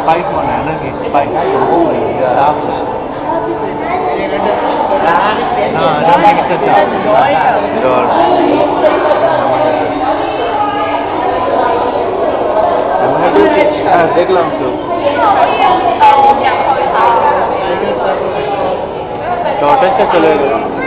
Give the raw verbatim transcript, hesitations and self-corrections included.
spike মনে হয় নাকি স্পাইক না হ্যাঁ দেখলাম তো চটাইটা চলে গেল